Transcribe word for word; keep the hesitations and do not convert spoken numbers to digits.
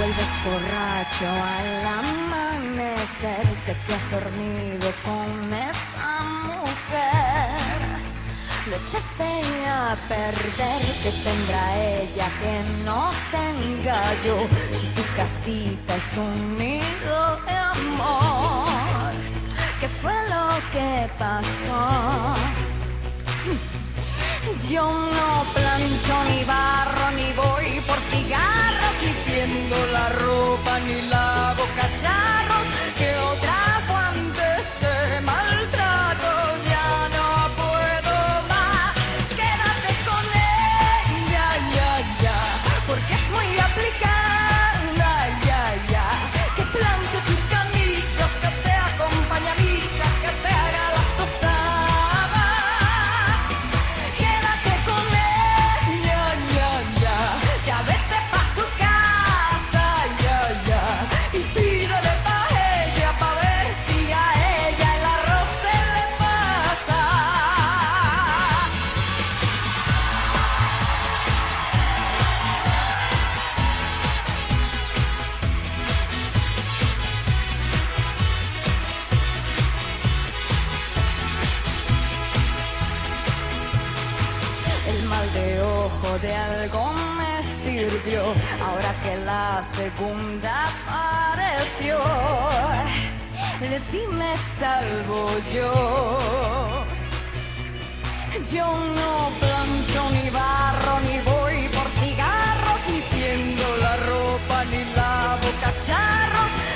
vuelves borracho al amanecer. Sé que has dormido con esa mujer. Lo echaste a perder, que tendrá ella que no tenga yo. Si tu casita es un nido de amor, ¿qué fue lo que pasó? Yo no plancho ni barro, ni voy por cigarros, ni tiendo la ropa, ni lavo cacharros. Que otra aguantes de maltrato, ya no puedo más. Quédate con ella, ya, ya, porque es muy aplicada, ya, ya. Que planche tus camisas, que te acompañe a misa, que te haga las tostadas. De ojo de algo me sirvió, ahora que la segunda apareció, de ti me salvo yo. Yo no plancho ni barro, ni voy por cigarros, ni tiendo la ropa, ni lavo cacharros.